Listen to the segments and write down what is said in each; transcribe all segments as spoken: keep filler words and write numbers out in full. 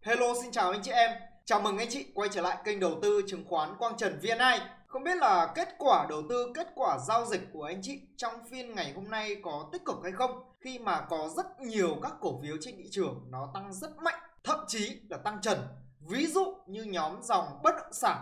Hello, xin chào anh chị em. Chào mừng anh chị quay trở lại kênh đầu tư chứng khoán Quang Trần vê en i. Không biết là kết quả đầu tư, kết quả giao dịch của anh chị trong phiên ngày hôm nay có tích cực hay không? Khi mà có rất nhiều các cổ phiếu trên thị trường nó tăng rất mạnh, thậm chí là tăng trần. Ví dụ như nhóm dòng bất động sản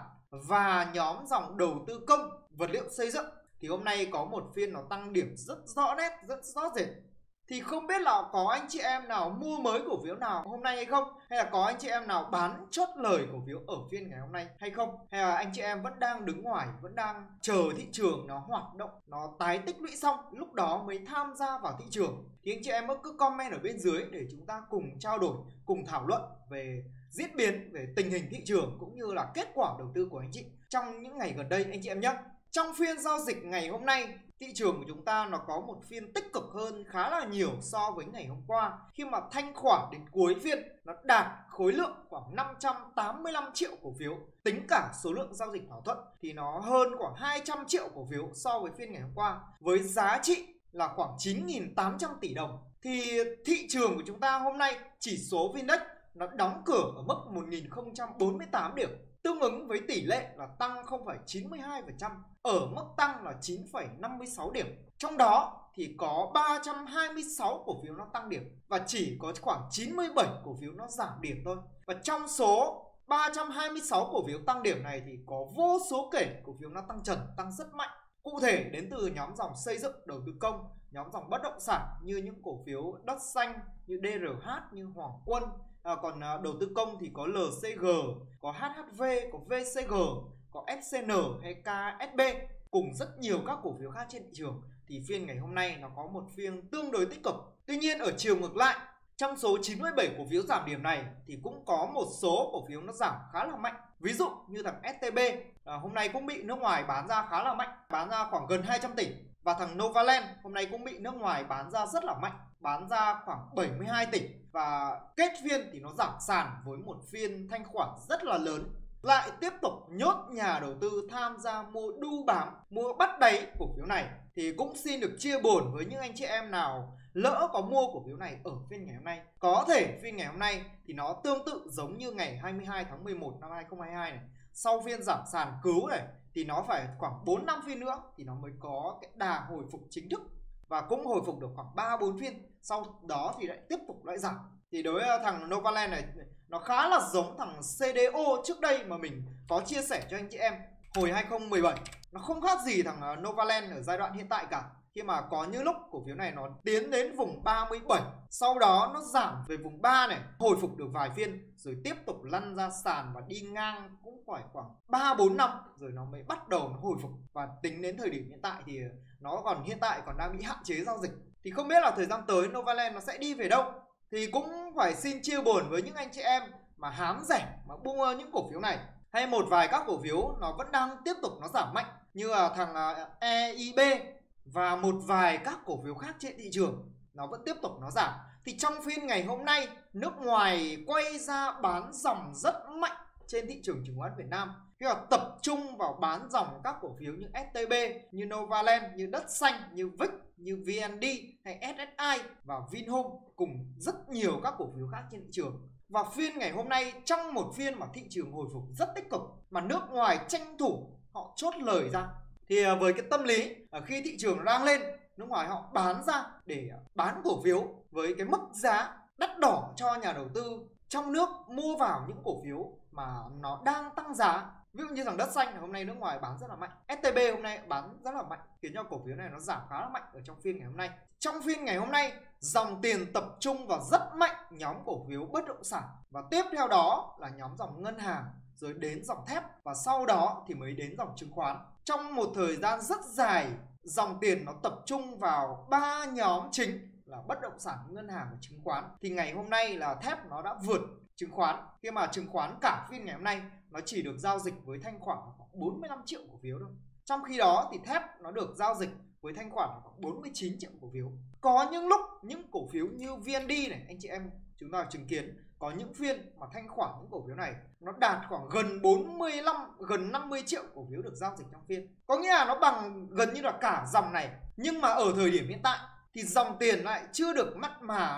và nhóm dòng đầu tư công, vật liệu xây dựng. Thì hôm nay có một phiên nó tăng điểm rất rõ nét, rất rõ rệt. Thì không biết là có anh chị em nào mua mới cổ phiếu nào hôm nay hay không? Hay là có anh chị em nào bán chốt lời cổ phiếu ở phiên ngày hôm nay hay không? Hay là anh chị em vẫn đang đứng ngoài, vẫn đang chờ thị trường nó hoạt động, nó tái tích lũy xong, lúc đó mới tham gia vào thị trường? Thì anh chị em cứ comment ở bên dưới để chúng ta cùng trao đổi, cùng thảo luận về diễn biến, về tình hình thị trường cũng như là kết quả đầu tư của anh chị trong những ngày gần đây anh chị em nhé. Trong phiên giao dịch ngày hôm nay, thị trường của chúng ta nó có một phiên tích cực hơn khá là nhiều so với ngày hôm qua, khi mà thanh khoản đến cuối phiên nó đạt khối lượng khoảng năm trăm tám mươi lăm triệu cổ phiếu. Tính cả số lượng giao dịch thỏa thuận thì nó hơn khoảng hai trăm triệu cổ phiếu so với phiên ngày hôm qua, với giá trị là khoảng chín nghìn tám trăm tỷ đồng. Thì thị trường của chúng ta hôm nay, chỉ số VN-Index nó đóng cửa ở mức một nghìn không trăm bốn mươi tám điểm, tương ứng với tỷ lệ là tăng không phẩy chín mươi hai phần trăm, ở mức tăng là chín phẩy năm mươi sáu điểm. Trong đó thì có ba trăm hai mươi sáu cổ phiếu nó tăng điểm và chỉ có khoảng chín mươi bảy cổ phiếu nó giảm điểm thôi. Và trong số ba trăm hai mươi sáu cổ phiếu tăng điểm này thì có vô số kể cổ phiếu nó tăng trần, tăng rất mạnh. Cụ thể đến từ nhóm dòng xây dựng, đầu tư công, nhóm dòng bất động sản như những cổ phiếu đất xanh như đê rờ hát, như Hoàng Quân. À, còn à, đầu tư công thì có lờ xê giê, có hát hát vê, có vê xê giê, có ép xê en hay ca ét bê, cùng rất nhiều các cổ phiếu khác trên thị trường. Thì phiên ngày hôm nay nó có một phiên tương đối tích cực. Tuy nhiên ở chiều ngược lại, trong số chín mươi bảy cổ phiếu giảm điểm này thì cũng có một số cổ phiếu nó giảm khá là mạnh. Ví dụ như thằng ét tê bê à, hôm nay cũng bị nước ngoài bán ra khá là mạnh, bán ra khoảng gần hai trăm tỷ. Và thằng Novaland hôm nay cũng bị nước ngoài bán ra rất là mạnh, bán ra khoảng bảy mươi hai tỷ. Và kết phiên thì nó giảm sàn với một phiên thanh khoản rất là lớn. Lại tiếp tục nhốt nhà đầu tư tham gia mua đu bám, mua bắt đáy cổ phiếu này. Thì cũng xin được chia buồn với những anh chị em nào lỡ có mua cổ phiếu này ở phiên ngày hôm nay. Có thể phiên ngày hôm nay thì nó tương tự giống như ngày hai mươi hai tháng mười một năm hai nghìn không trăm hai mươi hai này. Sau phiên giảm sàn cứu này thì nó phải khoảng bốn năm phiên nữa thì nó mới có cái đà hồi phục chính thức. Và cũng hồi phục được khoảng ba bốn phiên, sau đó thì lại tiếp tục lại giảm. Thì đối với thằng Novaland này nó khá là giống thằng xê đê ô trước đây mà mình có chia sẻ cho anh chị em hồi hai nghìn không trăm mười bảy. Nó không khác gì thằng Novaland ở giai đoạn hiện tại cả. Khi mà có những lúc cổ phiếu này nó tiến đến vùng ba mươi bảy, sau đó nó giảm về vùng ba này, hồi phục được vài phiên rồi tiếp tục lăn ra sàn và đi ngang cũng phải khoảng ba bốn năm rồi nó mới bắt đầu nó hồi phục. Và tính đến thời điểm hiện tại thì nó còn hiện tại còn đang bị hạn chế giao dịch. Thì không biết là thời gian tới Novaland nó sẽ đi về đâu. Thì cũng phải xin chia buồn với những anh chị em mà hám rẻ mà mua những cổ phiếu này. Hay một vài các cổ phiếu nó vẫn đang tiếp tục nó giảm mạnh, như là thằng e i bê và một vài các cổ phiếu khác trên thị trường nó vẫn tiếp tục nó giảm. Thì trong phiên ngày hôm nay, nước ngoài quay ra bán dòng rất mạnh trên thị trường chứng khoán Việt Nam, khi mà tập trung vào bán dòng các cổ phiếu như ét tê bê, như Novaland, như Đất Xanh, như vê i xê, như vê en đê hay ét ét i và Vinhome, cùng rất nhiều các cổ phiếu khác trên thị trường. Và phiên ngày hôm nay, trong một phiên mà thị trường hồi phục rất tích cực mà nước ngoài tranh thủ họ chốt lời ra, thì với cái tâm lý khi thị trường đang lên, nước ngoài họ bán ra để bán cổ phiếu với cái mức giá đắt đỏ cho nhà đầu tư trong nước mua vào những cổ phiếu mà nó đang tăng giá. Ví dụ như thằng Đất Xanh hôm nay nước ngoài bán rất là mạnh, ét tê bê hôm nay bán rất là mạnh, khiến cho cổ phiếu này nó giảm khá là mạnh ở trong phiên ngày hôm nay. Trong phiên ngày hôm nay, dòng tiền tập trung vào rất mạnh nhóm cổ phiếu bất động sản, và tiếp theo đó là nhóm dòng ngân hàng, rồi đến dòng thép, và sau đó thì mới đến dòng chứng khoán. Trong một thời gian rất dài, dòng tiền nó tập trung vào ba nhóm chính là bất động sản, ngân hàng và chứng khoán. Thì ngày hôm nay là thép nó đã vượt chứng khoán, khi mà chứng khoán cả phiên ngày hôm nay nó chỉ được giao dịch với thanh khoản khoảng bốn mươi lăm triệu cổ phiếu thôi. Trong khi đó thì thép nó được giao dịch với thanh khoản khoảng bốn mươi chín triệu cổ phiếu. Có những lúc những cổ phiếu như vê en đê này, anh chị em chúng ta chứng kiến có những phiên mà thanh khoản những cổ phiếu này nó đạt khoảng gần bốn mươi lăm, gần năm mươi triệu cổ phiếu được giao dịch trong phiên. Có nghĩa là nó bằng gần như là cả dòng này. Nhưng mà ở thời điểm hiện tại thì dòng tiền lại chưa được mặn mà lắm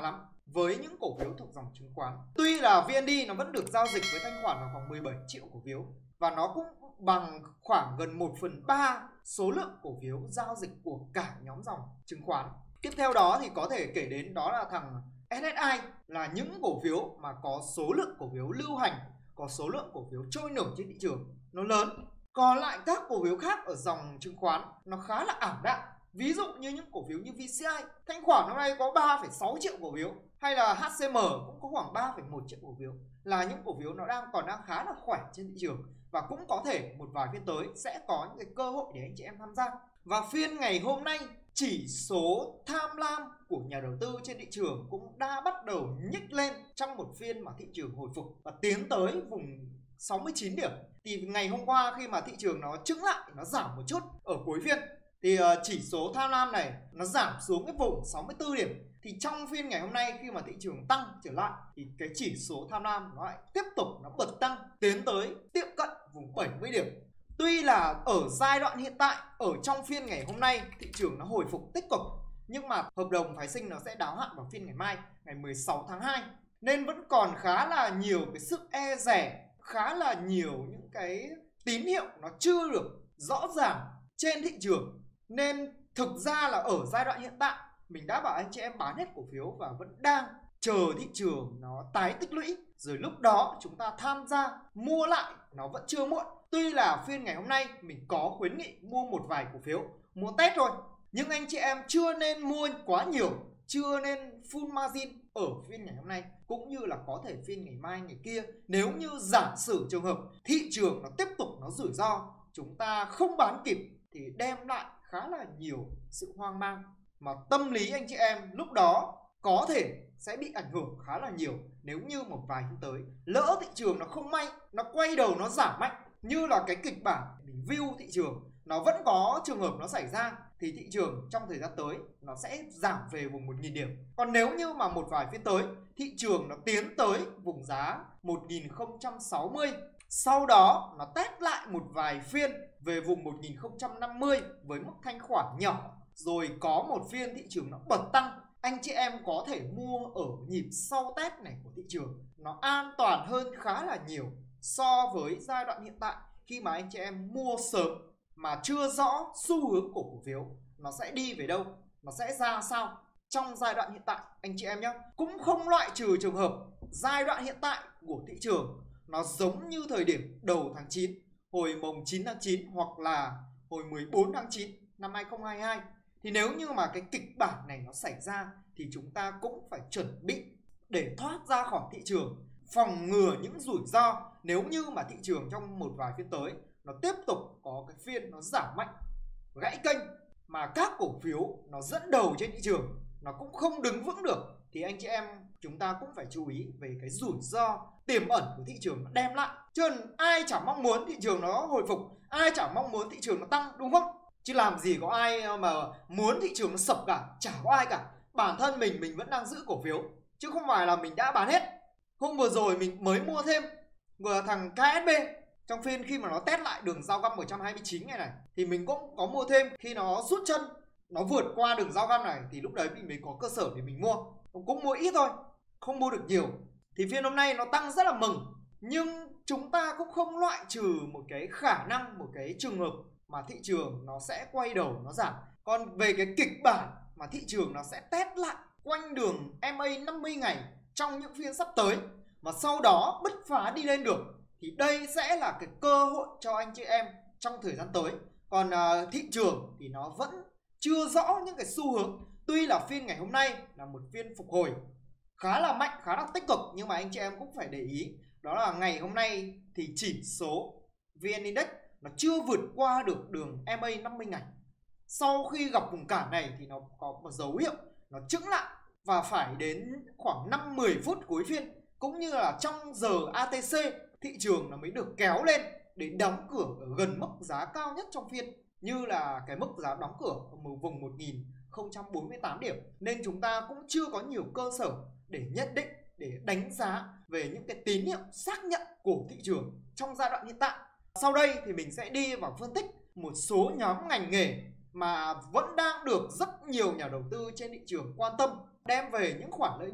với những cổ phiếu thuộc dòng chứng khoán. Tuy là vê en đê nó vẫn được giao dịch với thanh khoản vào khoảng mười bảy triệu cổ phiếu và nó cũng bằng khoảng gần một phần ba số lượng cổ phiếu giao dịch của cả nhóm dòng chứng khoán. Tiếp theo đó thì có thể kể đến đó là thằng ét ét i, là những cổ phiếu mà có số lượng cổ phiếu lưu hành, có số lượng cổ phiếu trôi nổi trên thị trường nó lớn. Còn lại các cổ phiếu khác ở dòng chứng khoán nó khá là ảm đạm. Ví dụ như những cổ phiếu như vê xê i, thanh khoản năm nay có ba phẩy sáu triệu cổ phiếu, hay là hát xê em cũng có khoảng ba phẩy một triệu cổ phiếu, là những cổ phiếu nó đang còn đang khá là khỏe trên thị trường và cũng có thể một vài phiên tới sẽ có những cái cơ hội để anh chị em tham gia. Và phiên ngày hôm nay, chỉ số tham lam của nhà đầu tư trên thị trường cũng đã bắt đầu nhích lên trong một phiên mà thị trường hồi phục và tiến tới vùng sáu mươi chín điểm. Thì ngày hôm qua khi mà thị trường nó chững lại, nó giảm một chút ở cuối phiên, thì chỉ số tham lam này nó giảm xuống cái vùng sáu mươi tư điểm. Thì trong phiên ngày hôm nay khi mà thị trường tăng trở lại thì cái chỉ số tham lam nó lại tiếp tục nó bật tăng, tiến tới tiệm cận vùng bảy mươi điểm. Tuy là ở giai đoạn hiện tại, ở trong phiên ngày hôm nay thị trường nó hồi phục tích cực, nhưng mà hợp đồng phái sinh nó sẽ đáo hạn vào phiên ngày mai, ngày mười sáu tháng hai, nên vẫn còn khá là nhiều cái sự e dè, khá là nhiều những cái tín hiệu nó chưa được rõ ràng trên thị trường. Nên thực ra là ở giai đoạn hiện tại mình đã bảo anh chị em bán hết cổ phiếu và vẫn đang chờ thị trường nó tái tích lũy, rồi lúc đó chúng ta tham gia mua lại nó vẫn chưa muộn. Tuy là phiên ngày hôm nay mình có khuyến nghị mua một vài cổ phiếu, mua test thôi, nhưng anh chị em chưa nên mua quá nhiều, chưa nên full margin ở phiên ngày hôm nay, cũng như là có thể phiên ngày mai ngày kia. Nếu như giả sử trường hợp thị trường nó tiếp tục nó rủi ro, chúng ta không bán kịp thì đem lại khá là nhiều sự hoang mang, mà tâm lý anh chị em lúc đó có thể sẽ bị ảnh hưởng khá là nhiều. Nếu như một vài tháng tới lỡ thị trường nó không may, nó quay đầu nó giảm mạnh như là cái kịch bản mình view thị trường nó vẫn có trường hợp nó xảy ra, thì thị trường trong thời gian tới nó sẽ giảm về vùng một nghìn điểm. Còn nếu như mà một vài phiên tới thị trường nó tiến tới vùng giá một nghìn không trăm sáu mươi, sau đó nó test lại một vài phiên về vùng một nghìn không trăm năm mươi với mức thanh khoản nhỏ, rồi có một phiên thị trường nó bật tăng, anh chị em có thể mua ở nhịp sau test này của thị trường. Nó an toàn hơn khá là nhiều so với giai đoạn hiện tại, khi mà anh chị em mua sớm mà chưa rõ xu hướng của cổ phiếu nó sẽ đi về đâu, nó sẽ ra sao trong giai đoạn hiện tại anh chị em nhé. Cũng không loại trừ trường hợp giai đoạn hiện tại của thị trường nó giống như thời điểm đầu tháng chín, hồi mùng chín tháng chín hoặc là hồi mười bốn tháng chín năm hai nghìn không trăm hai mươi hai. Thì nếu như mà cái kịch bản này nó xảy ra thì chúng ta cũng phải chuẩn bị để thoát ra khỏi thị trường, phòng ngừa những rủi ro nếu như mà thị trường trong một vài phiên tới nó tiếp tục có cái phiên nó giảm mạnh, gãy kênh, mà các cổ phiếu nó dẫn đầu trên thị trường nó cũng không đứng vững được, thì anh chị em chúng ta cũng phải chú ý về cái rủi ro tiềm ẩn của thị trường nó đem lại. Chứ ai chẳng mong muốn thị trường nó hồi phục, ai chẳng mong muốn thị trường nó tăng, đúng không? Chứ làm gì có ai mà muốn thị trường nó sập cả, chả có ai cả. Bản thân mình mình vẫn đang giữ cổ phiếu, chứ không phải là mình đã bán hết. Hôm vừa rồi mình mới mua thêm vừa thằng ca ét bê trong phiên khi mà nó test lại đường giao găm một trăm hai mươi chín ngày này, thì mình cũng có mua thêm. Khi nó rút chân, nó vượt qua đường giao găm này thì lúc đấy mình mới có cơ sở để mình mua. Cũng mua ít thôi, không mua được nhiều. Thì phiên hôm nay nó tăng rất là mừng, nhưng chúng ta cũng không loại trừ một cái khả năng, một cái trường hợp mà thị trường nó sẽ quay đầu nó giảm. Còn về cái kịch bản mà thị trường nó sẽ test lại quanh đường em a năm mươi ngày trong những phiên sắp tới, mà sau đó bứt phá đi lên được, thì đây sẽ là cái cơ hội cho anh chị em trong thời gian tới. Còn uh, thị trường thì nó vẫn chưa rõ những cái xu hướng. Tuy là phiên ngày hôm nay là một phiên phục hồi khá là mạnh, khá là tích cực, nhưng mà anh chị em cũng phải để ý, đó là ngày hôm nay thì chỉ số vê en Index nó chưa vượt qua được đường em a năm mươi ngày. Sau khi gặp vùng cản này thì nó có một dấu hiệu nó chững lại, và phải đến khoảng năm mười phút cuối phiên cũng như là trong giờ a tê xê thị trường nó mới được kéo lên để đóng cửa ở gần mức giá cao nhất trong phiên, như là cái mức giá đóng cửa ở vùng một nghìn không trăm bốn mươi tám điểm. Nên chúng ta cũng chưa có nhiều cơ sở để nhận định, để đánh giá về những cái tín hiệu xác nhận của thị trường trong giai đoạn hiện tại. Sau đây thì mình sẽ đi vào phân tích một số nhóm ngành nghề mà vẫn đang được rất nhiều nhà đầu tư trên thị trường quan tâm, đem về những khoản lợi nhuận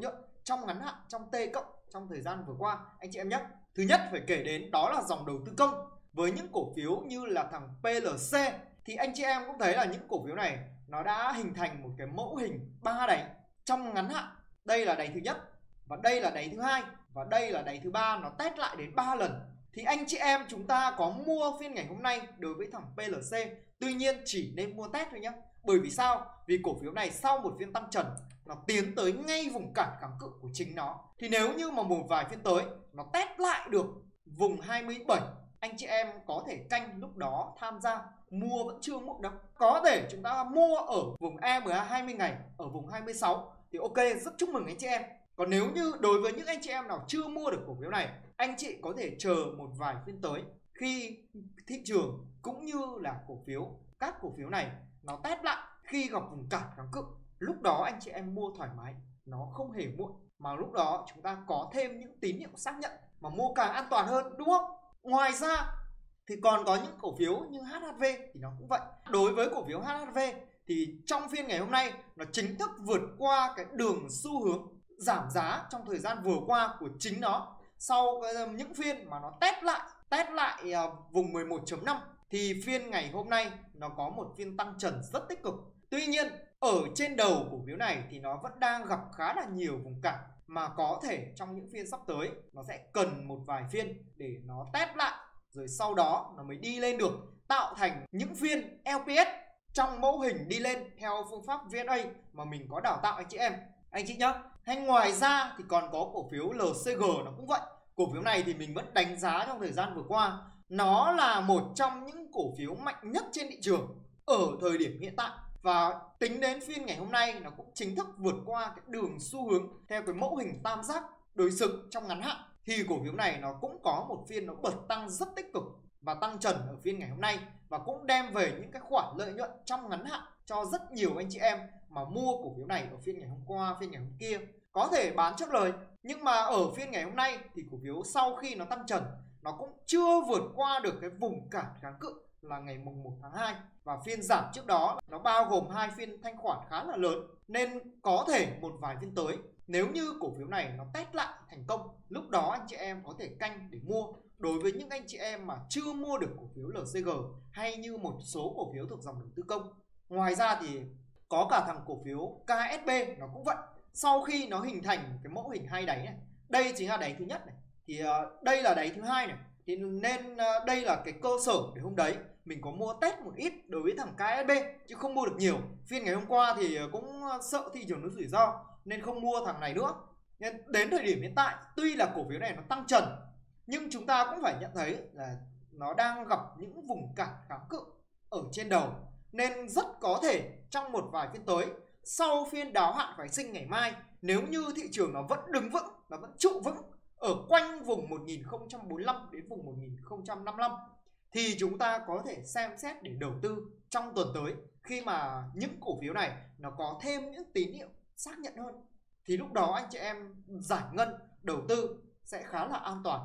trong ngắn hạn, trong T cộng trong thời gian vừa qua anh chị em nhé. Thứ nhất phải kể đến đó là dòng đầu tư công. Với những cổ phiếu như là thằng pê lờ xê thì anh chị em cũng thấy là những cổ phiếu này nó đã hình thành một cái mẫu hình ba đáy trong ngắn hạn. Đây là đáy thứ nhất, và đây là đáy thứ hai, và đây là đáy thứ ba, nó test lại đến ba lần. Thì anh chị em chúng ta có mua phiên ngày hôm nay đối với thằng pê lờ xê, tuy nhiên chỉ nên mua test thôi nhé. Bởi vì sao? Vì cổ phiếu này sau một phiên tăng trần nó tiến tới ngay vùng cản kháng cự của chính nó. Thì nếu như mà một vài phiên tới nó test lại được vùng hai mươi bảy, anh chị em có thể canh lúc đó tham gia, mua vẫn chưa muộn đâu. Có thể chúng ta mua ở vùng e em a hai mươi ngày ở vùng hai mươi sáu thì ok, rất chúc mừng anh chị em. Còn nếu như đối với những anh chị em nào chưa mua được cổ phiếu này, anh chị có thể chờ một vài phiên tới khi thị trường cũng như là cổ phiếu, các cổ phiếu này nó test lại khi gặp vùng cản kháng cự. Lúc đó anh chị em mua thoải mái, nó không hề muộn. Mà lúc đó chúng ta có thêm những tín hiệu xác nhận mà mua càng an toàn hơn, đúng không? Ngoài ra thì còn có những cổ phiếu như hát hát vê thì nó cũng vậy. Đối với cổ phiếu hát hát vê thì trong phiên ngày hôm nay nó chính thức vượt qua cái đường xu hướng giảm giá trong thời gian vừa qua của chính nó. Sau những phiên mà nó test lại test lại vùng mười một chấm năm thì phiên ngày hôm nay nó có một phiên tăng trần rất tích cực. Tuy nhiên ở trên đầu cổ phiếu này thì nó vẫn đang gặp khá là nhiều vùng cản, mà có thể trong những phiên sắp tới nó sẽ cần một vài phiên để nó test lại, rồi sau đó nó mới đi lên được, tạo thành những phiên lờ pê ét trong mẫu hình đi lên theo phương pháp vê en a mà mình có đào tạo anh chị em. Anh chị nhá. Hay ngoài ra thì còn có cổ phiếu lờ xê giê nó cũng vậy. Cổ phiếu này thì mình vẫn đánh giá trong thời gian vừa qua nó là một trong những cổ phiếu mạnh nhất trên thị trường ở thời điểm hiện tại. Và tính đến phiên ngày hôm nay nó cũng chính thức vượt qua cái đường xu hướng theo cái mẫu hình tam giác đối xứng trong ngắn hạn. Thì cổ phiếu này nó cũng có một phiên nó bật tăng rất tích cực và tăng trần ở phiên ngày hôm nay, và cũng đem về những cái khoản lợi nhuận trong ngắn hạn cho rất nhiều anh chị em mà mua cổ phiếu này ở phiên ngày hôm qua, phiên ngày hôm kia. Có thể bán trước lời, nhưng mà ở phiên ngày hôm nay thì cổ phiếu sau khi nó tăng trần nó cũng chưa vượt qua được cái vùng cản kháng cự là ngày mùng một tháng hai, và phiên giảm trước đó nó bao gồm hai phiên thanh khoản khá là lớn, nên có thể một vài phiên tới nếu như cổ phiếu này nó test lại thành công, lúc đó anh chị em có thể canh để mua. Đối với những anh chị em mà chưa mua được cổ phiếu lờ xê giê hay như một số cổ phiếu thuộc dòng đầu tư công. Ngoài ra thì có cả thằng cổ phiếu ca ét bê nó cũng vậy. Sau khi nó hình thành cái mẫu hình hai đáy này, đây chính là đáy thứ nhất này, thì uh, đây là đáy thứ hai này, thì nên uh, đây là cái cơ sở để hôm đấy mình có mua test một ít đối với thằng ca ét bê, chứ không mua được nhiều. Phiên ngày hôm qua thì cũng sợ thị trường nó rủi ro nên không mua thằng này nữa. Nên đến thời điểm hiện tại, tuy là cổ phiếu này nó tăng trần, nhưng chúng ta cũng phải nhận thấy là nó đang gặp những vùng cản kháng cự ở trên đầu. Nên rất có thể trong một vài phiên tới, sau phiên đáo hạn phái sinh ngày mai, nếu như thị trường nó vẫn đứng vững, nó vẫn trụ vững ở quanh vùng một nghìn không trăm bốn mươi lăm đến vùng một nghìn không trăm năm mươi lăm, thì chúng ta có thể xem xét để đầu tư trong tuần tới, khi mà những cổ phiếu này nó có thêm những tín hiệu xác nhận hơn. Thì lúc đó anh chị em giải ngân đầu tư sẽ khá là an toàn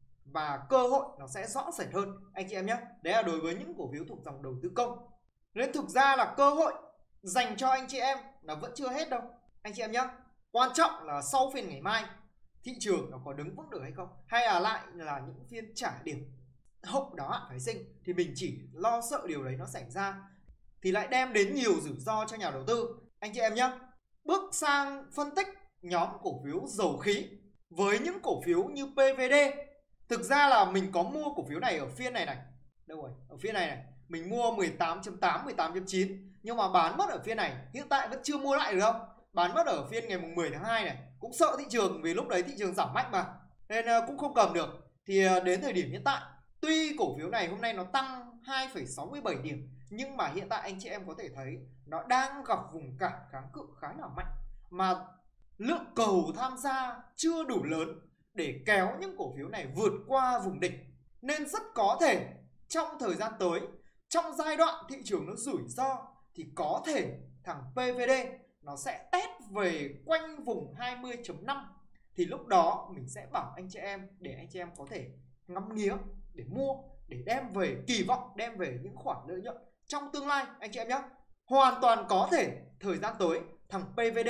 và cơ hội nó sẽ rõ rệt hơn anh chị em nhé. Đấy là đối với những cổ phiếu thuộc dòng đầu tư công. Nên thực ra là cơ hội dành cho anh chị em là vẫn chưa hết đâu anh chị em nhé. Quan trọng là sau phiên ngày mai thị trường nó có đứng vững được hay không, hay là lại là những phiên trả điểm hậu đáo hạn phái sinh, thì mình chỉ lo sợ điều đấy nó xảy ra thì lại đem đến nhiều rủi ro cho nhà đầu tư anh chị em nhé. Bước sang phân tích nhóm cổ phiếu dầu khí với những cổ phiếu như pê vê đê. Thực ra là mình có mua cổ phiếu này ở phiên này này. Đâu rồi? Ở phiên này này. Mình mua mười tám chấm tám, mười tám chấm chín. Nhưng mà bán mất ở phiên này. Hiện tại vẫn chưa mua lại được không? Bán mất ở phiên ngày mười tháng hai này. Cũng sợ thị trường, vì lúc đấy thị trường giảm mạnh mà, nên cũng không cầm được. Thì đến thời điểm hiện tại, tuy cổ phiếu này hôm nay nó tăng hai phẩy sáu mươi bảy điểm, nhưng mà hiện tại anh chị em có thể thấy nó đang gặp vùng cản kháng cự khá là mạnh, mà lượng cầu tham gia chưa đủ lớn để kéo những cổ phiếu này vượt qua vùng đỉnh. Nên rất có thể trong thời gian tới, trong giai đoạn thị trường nó rủi ro, thì có thể thằng pê vê đê nó sẽ test về quanh vùng hai mươi chấm năm. Thì lúc đó mình sẽ bảo anh chị em để anh chị em có thể ngắm nghía để mua, để đem về kỳ vọng, đem về những khoản lợi nhuận trong tương lai anh chị em nhé. Hoàn toàn có thể thời gian tới thằng pê vê đê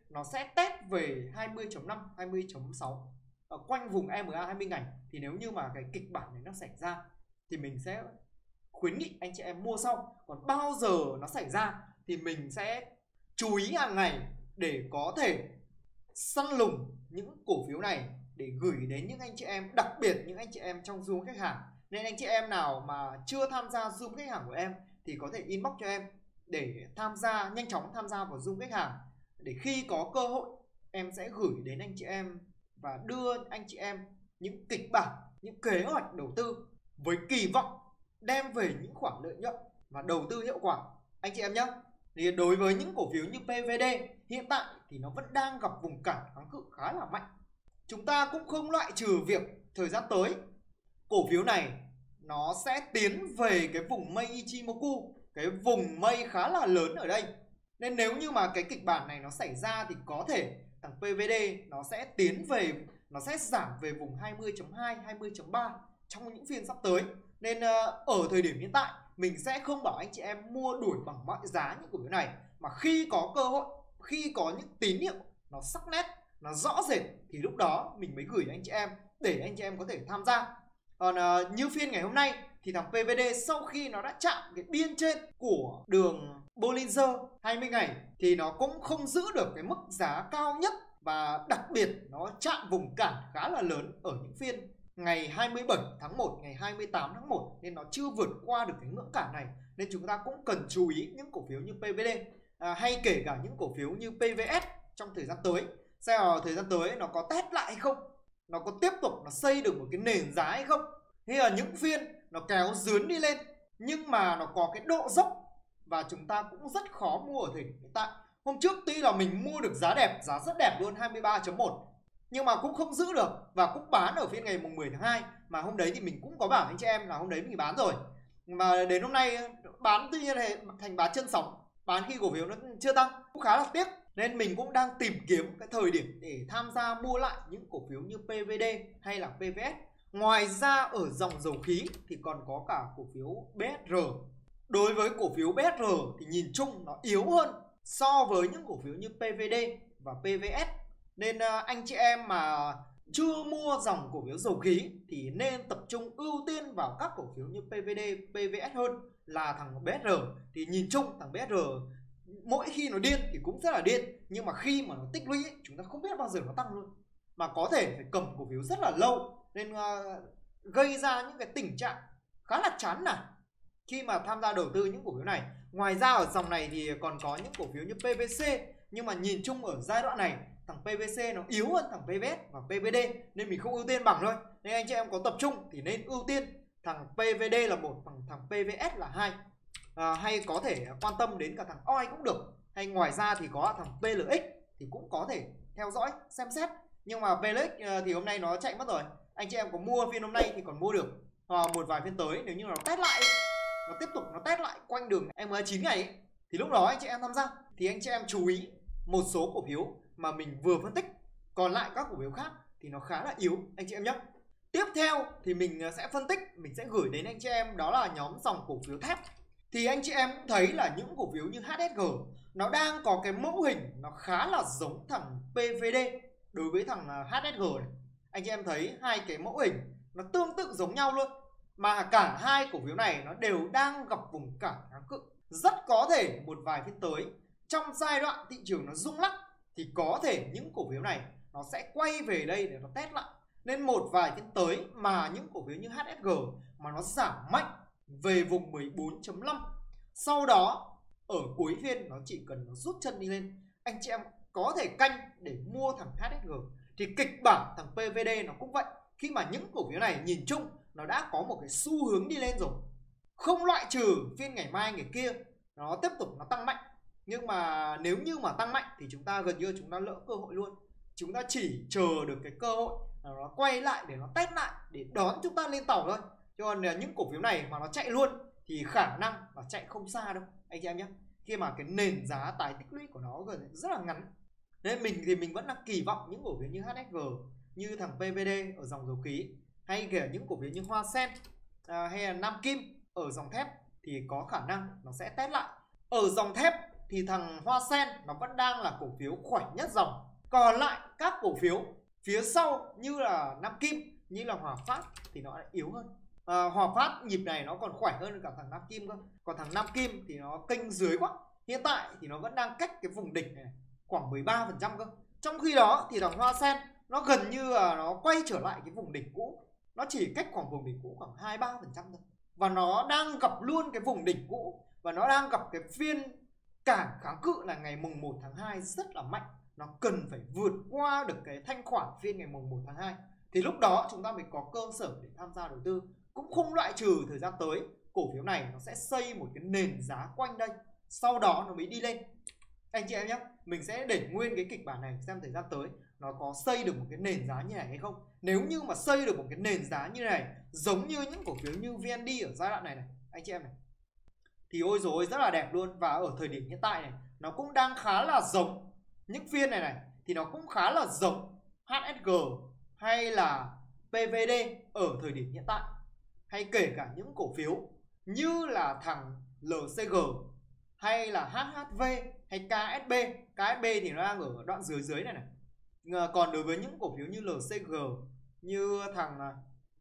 nó sẽ test về hai mươi chấm năm, hai mươi chấm sáu ở quanh vùng e em a hai mươi ngày. Thì nếu như mà cái kịch bản này nó xảy ra thì mình sẽ khuyến nghị anh chị em mua sau. Còn bao giờ nó xảy ra thì mình sẽ chú ý hàng ngày để có thể săn lùng những cổ phiếu này để gửi đến những anh chị em, đặc biệt những anh chị em trong Zoom khách hàng. Nên anh chị em nào mà chưa tham gia Zoom khách hàng của em thì có thể inbox cho em để tham gia, nhanh chóng tham gia vào Zoom khách hàng, để khi có cơ hội em sẽ gửi đến anh chị em và đưa anh chị em những kịch bản, những kế hoạch đầu tư với kỳ vọng đem về những khoản lợi nhuận và đầu tư hiệu quả anh chị em nhé. Thì đối với những cổ phiếu như pê vê đê hiện tại thì nó vẫn đang gặp vùng cản kháng cự khá là mạnh. Chúng ta cũng không loại trừ việc thời gian tới cổ phiếu này nó sẽ tiến về cái vùng mây Ichimoku, cái vùng mây khá là lớn ở đây. Nên nếu như mà cái kịch bản này nó xảy ra thì có thể thằng pê vê đê nó sẽ tiến về, nó sẽ giảm về vùng hai mươi chấm hai, hai mươi chấm ba trong những phiên sắp tới. Nên ở thời điểm hiện tại mình sẽ không bảo anh chị em mua đuổi bằng mọi giá những cổ phiếu này, mà khi có cơ hội, khi có những tín hiệu nó sắc nét, nó rõ rệt thì lúc đó mình mới gửi anh chị em để anh chị em có thể tham gia. Còn uh, như phiên ngày hôm nay thì thằng pê vê đê sau khi nó đã chạm cái biên trên của đường Bollinger hai mươi ngày thì nó cũng không giữ được cái mức giá cao nhất, và đặc biệt nó chạm vùng cản khá là lớn ở những phiên ngày hai mươi bảy tháng một, ngày hai mươi tám tháng một, nên nó chưa vượt qua được cái ngưỡng cản này. Nên chúng ta cũng cần chú ý những cổ phiếu như pê vê đê à, hay kể cả những cổ phiếu như pê vê ét trong thời gian tới. Xem là thời gian tới nó có test lại hay không, nó có tiếp tục nó xây được một cái nền giá hay không. Hay là những phiên nó kéo dướn đi lên nhưng mà nó có cái độ dốc và chúng ta cũng rất khó mua ở thời điểm hiện tại. Hôm trước tuy là mình mua được giá đẹp, giá rất đẹp luôn, hai mươi ba chấm một, nhưng mà cũng không giữ được và cũng bán ở phiên ngày mùng mười tháng hai. Mà hôm đấy thì mình cũng có bảo anh chị em là hôm đấy mình bán rồi, mà đến hôm nay bán tuy nhiên thành bán chân sóng, bán khi cổ phiếu nó chưa tăng, cũng khá là tiếc. Nên mình cũng đang tìm kiếm cái thời điểm để tham gia mua lại những cổ phiếu như pê vê đê hay là pê vê ét. Ngoài ra ở dòng dầu khí thì còn có cả cổ phiếu bê ét rờ. Đối với cổ phiếu bê ét rờ thì nhìn chung nó yếu hơn so với những cổ phiếu như pê vê đê và pê vê ét. Nên anh chị em mà chưa mua dòng cổ phiếu dầu khí thì nên tập trung ưu tiên vào các cổ phiếu như pê vê đê, pê vê ét hơn là thằng bê ét rờ. Thì nhìn chung thằng bê ét rờ mỗi khi nó điên thì cũng rất là điên, nhưng mà khi mà nó tích lũy ấy, chúng ta không biết bao giờ nó tăng luôn, mà có thể phải cầm cổ phiếu rất là lâu. Nên uh, gây ra những cái tình trạng khá là chán nản khi mà tham gia đầu tư những cổ phiếu này. Ngoài ra ở dòng này thì còn có những cổ phiếu như pê vê xê, nhưng mà nhìn chung ở giai đoạn này thằng pê vê xê nó yếu hơn thằng pê vê ét và pê vê đê nên mình không ưu tiên bằng thôi. Nên anh chị em có tập trung thì nên ưu tiên thằng pê vê đê là một, thằng thằng pê vê ét là hai. À, hay có thể quan tâm đến cả thằng o i cũng được. Hay ngoài ra thì có thằng pê lờ ích thì cũng có thể theo dõi xem xét. Nhưng mà pê lờ ích thì hôm nay nó chạy mất rồi. Anh chị em có mua phiên hôm nay thì còn mua được, hoặc một vài phiên tới nếu như nó test lại, nó tiếp tục nó test lại quanh đường em a chín ngày ấy, thì lúc đó anh chị em tham gia. Thì anh chị em chú ý một số cổ phiếu mà mình vừa phân tích, còn lại các cổ phiếu khác thì nó khá là yếu anh chị em nhé. Tiếp theo thì mình sẽ phân tích, mình sẽ gửi đến anh chị em đó là nhóm dòng cổ phiếu thép. Thì anh chị em cũng thấy là những cổ phiếu như hát ét giê nó đang có cái mẫu hình nó khá là giống thằng pê vê đê. Đối với thằng hát ét giê này, anh chị em thấy hai cái mẫu hình nó tương tự giống nhau luôn, mà cả hai cổ phiếu này nó đều đang gặp vùng cản kháng cự. Rất có thể một vài phiên tới trong giai đoạn thị trường nó rung lắc thì có thể những cổ phiếu này nó sẽ quay về đây để nó test lại. Nên một vài phiên tới mà những cổ phiếu như hát ét giê mà nó giảm mạnh về vùng mười bốn chấm năm, sau đó ở cuối phiên nó chỉ cần nó rút chân đi lên, anh chị em có thể canh để mua thằng hát ét giê. Thì kịch bản thằng pê vê đê nó cũng vậy, khi mà những cổ phiếu này nhìn chung nó đã có một cái xu hướng đi lên rồi, không loại trừ phiên ngày mai ngày kia nó tiếp tục nó tăng mạnh. Nhưng mà nếu như mà tăng mạnh thì chúng ta gần như chúng ta lỡ cơ hội luôn. Chúng ta chỉ chờ được cái cơ hội nó quay lại để nó test lại để đón chúng ta lên tàu thôi. Chứ còn những cổ phiếu này mà nó chạy luôn thì khả năng là chạy không xa đâu anh chị em nhé, khi mà cái nền giá tái tích lũy của nó gần rất là ngắn. Nên mình thì mình vẫn là kỳ vọng những cổ phiếu như hát ét giê, như thằng pê vê đê ở dòng dầu khí, hay kể những cổ phiếu như Hoa Sen à, hay là Nam Kim ở dòng thép thì có khả năng nó sẽ test lại. Ở dòng thép thì thằng Hoa Sen nó vẫn đang là cổ phiếu khỏe nhất dòng. Còn lại các cổ phiếu phía sau như là Nam Kim, như là Hòa Phát thì nó lại yếu hơn. à, Hòa Phát nhịp này nó còn khỏe hơn cả thằng Nam Kim cơ. Còn thằng Nam Kim thì nó kênh dưới quá. Hiện tại thì nó vẫn đang cách cái vùng đỉnh này khoảng mười ba phần trăm cơ. Trong khi đó thì thằng Hoa Sen nó gần như là nó quay trở lại cái vùng đỉnh cũ. Nó chỉ cách khoảng vùng đỉnh cũ khoảng hai ba phần trăm thôi. Và nó đang gặp luôn cái vùng đỉnh cũ. Và nó đang gặp cái phiên cản kháng cự là ngày mùng một tháng hai rất là mạnh. Nó cần phải vượt qua được cái thanh khoản phiên ngày mùng một tháng hai. Thì lúc đó chúng ta mới có cơ sở để tham gia đầu tư. Cũng không loại trừ thời gian tới cổ phiếu này nó sẽ xây một cái nền giá quanh đây, sau đó nó mới đi lên. Anh chị em nhé, mình sẽ để nguyên cái kịch bản này xem thời gian tới nó có xây được một cái nền giá như này hay không. Nếu như mà xây được một cái nền giá như này, giống như những cổ phiếu như vê en đê ở giai đoạn này này anh chị em này, thì ôi dồi rất là đẹp luôn. Và ở thời điểm hiện tại này nó cũng đang khá là giống những phiên này này, thì nó cũng khá là giống hát ét giê hay là pê vê đê ở thời điểm hiện tại. Hay kể cả những cổ phiếu như là thằng lờ xê giê hay là hát hát vê hay ca ét bê. ca ét bê thì nó đang ở đoạn dưới dưới này này. Còn đối với những cổ phiếu như lờ xê giê, như thằng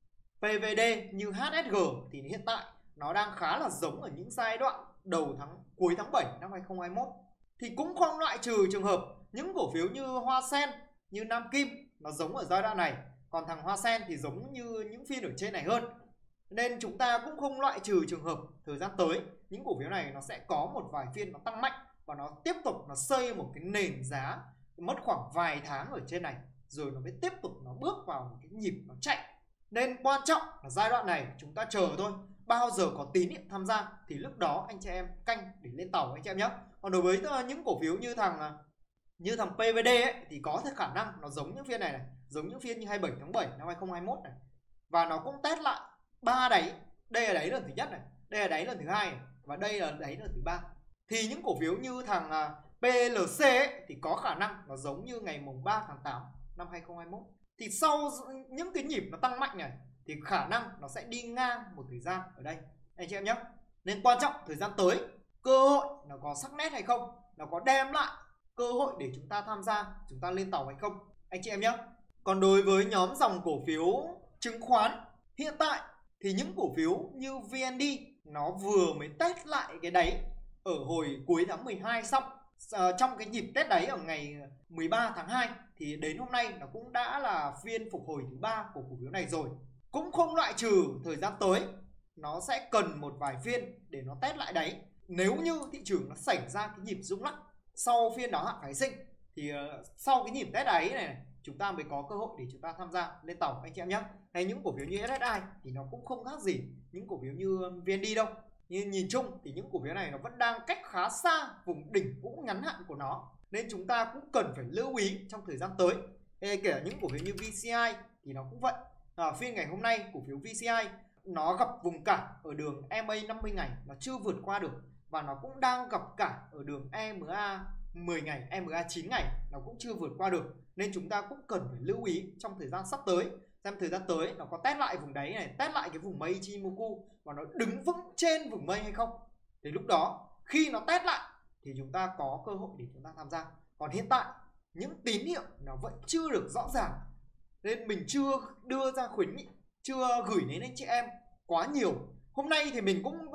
pê vê đê, như hát ét giê thì hiện tại nó đang khá là giống ở những giai đoạn đầu tháng cuối tháng bảy năm hai không hai mốt. Thì cũng không loại trừ trường hợp những cổ phiếu như Hoa Sen, như Nam Kim nó giống ở giai đoạn này. Còn thằng Hoa Sen thì giống như những phiên ở trên này hơn. Nên chúng ta cũng không loại trừ trường hợp thời gian tới những cổ phiếu này nó sẽ có một vài phiên nó tăng mạnh và nó tiếp tục nó xây một cái nền giá mất khoảng vài tháng ở trên này, rồi nó mới tiếp tục nó bước vào một cái nhịp nó chạy. Nên quan trọng là giai đoạn này chúng ta chờ thôi. Bao giờ có tín hiệu tham gia thì lúc đó anh chị em canh để lên tàu anh chị em nhé. Còn đối với những cổ phiếu như thằng như thằng pê vê đê ấy, thì có thể khả năng nó giống những phiên này này, giống những phiên như hai mươi bảy tháng bảy năm hai không hai mốt này. Và nó cũng test lại ba đáy. Đây là đáy lần thứ nhất này, đây là đáy lần thứ hai này, và đây là đáy lần thứ ba. Thì những cổ phiếu như thằng pê lờ xê ấy, thì có khả năng nó giống như ngày mùng ba tháng tám năm hai không hai mốt. Thì sau những cái nhịp nó tăng mạnh này thì khả năng nó sẽ đi ngang một thời gian ở đây anh chị em nhé. Nên quan trọng thời gian tới cơ hội nó có sắc nét hay không, nó có đem lại cơ hội để chúng ta tham gia, chúng ta lên tàu hay không anh chị em nhé. Còn đối với nhóm dòng cổ phiếu chứng khoán hiện tại thì những cổ phiếu như vê en đê nó vừa mới test lại cái đáy ở hồi cuối tháng mười hai xong. À, trong cái nhịp test đáy ở ngày mười ba tháng hai thì đến hôm nay nó cũng đã là phiên phục hồi thứ ba của cổ phiếu này rồi. Cũng không loại trừ thời gian tới nó sẽ cần một vài phiên để nó test lại đáy. Nếu như thị trường nó xảy ra cái nhịp rung lắc sau phiên đáo hạn phái sinh thì uh, sau cái nhịp test đáy này, này chúng ta mới có cơ hội để chúng ta tham gia lên tàu anh chị em nhé. Hay những cổ phiếu như ét ét i thì nó cũng không khác gì những cổ phiếu như vê en đê đâu. Nhưng nhìn chung thì những cổ phiếu này nó vẫn đang cách khá xa vùng đỉnh cũ ngắn hạn của nó. Nên chúng ta cũng cần phải lưu ý trong thời gian tới. Kể cả những cổ phiếu như vê xê i thì nó cũng vậy. À, phiên ngày hôm nay cổ phiếu vê xê i nó gặp vùng cản ở đường e em a năm mươi ngày, nó chưa vượt qua được. Và nó cũng đang gặp cản ở đường e em a mười ngày, e em a chín ngày, nó cũng chưa vượt qua được. Nên chúng ta cũng cần phải lưu ý trong thời gian sắp tới, xem thời gian tới nó có test lại vùng đáy này, test lại cái vùng mây Ichimoku và nó đứng vững trên vùng mây hay không. Thì lúc đó khi nó test lại thì chúng ta có cơ hội để chúng ta tham gia. Còn hiện tại những tín hiệu nó vẫn chưa được rõ ràng, nên mình chưa đưa ra khuyến nghị, chưa gửi đến anh chị em quá nhiều. Hôm nay thì mình cũng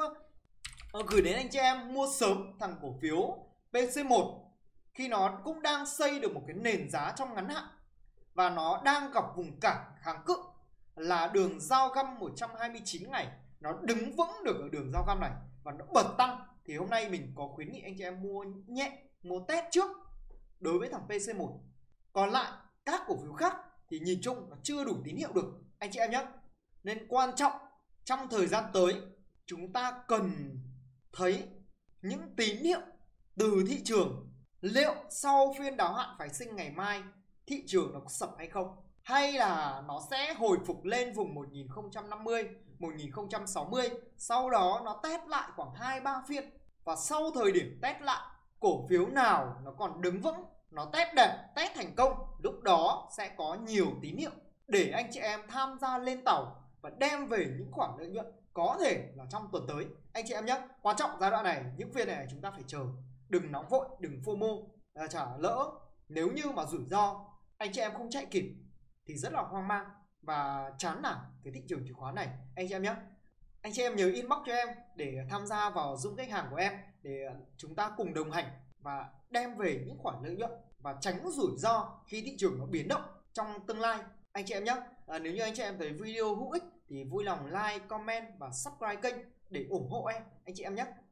gửi đến anh chị em mua sớm thằng cổ phiếu pê xê một khi nó cũng đang xây được một cái nền giá trong ngắn hạn và nó đang gặp vùng cản kháng cự là đường giao găm một trăm hai mươi chín ngày. Nó đứng vững được ở đường giao găm này và nó bật tăng. Thì hôm nay mình có khuyến nghị anh chị em mua nhẹ, mua test trước đối với thằng pê xê một. Còn lại các cổ phiếu khác thì nhìn chung nó chưa đủ tín hiệu được anh chị em nhé. Nên quan trọng trong thời gian tới chúng ta cần thấy những tín hiệu từ thị trường. Liệu sau phiên đáo hạn phái sinh ngày mai thị trường nó có sập hay không? Hay là nó sẽ hồi phục lên vùng một nghìn không trăm năm mươi, một nghìn không trăm sáu mươi, sau đó nó test lại khoảng hai ba phiên. Và sau thời điểm test lại, cổ phiếu nào nó còn đứng vững, nó test đẹp, test thành công, lúc đó sẽ có nhiều tín hiệu để anh chị em tham gia lên tàu và đem về những khoản lợi nhuận có thể là trong tuần tới anh chị em nhé. Quan trọng giai đoạn này, những phiên này chúng ta phải chờ. đừng nóng vội, đừng FOMO. À, chả lỡ nếu như mà rủi ro anh chị em không chạy kịp thì rất là hoang mang và chán nản cái thị trường chứng khoán này anh chị em nhé. Anh chị em nhớ inbox cho em để tham gia vào Zoom khách hàng của em để chúng ta cùng đồng hành và đem về những khoản lợi nhuận và tránh rủi ro khi thị trường nó biến động trong tương lai anh chị em nhé. À, nếu như anh chị em thấy video hữu ích thì vui lòng like, comment và subscribe kênh để ủng hộ em anh chị em nhé.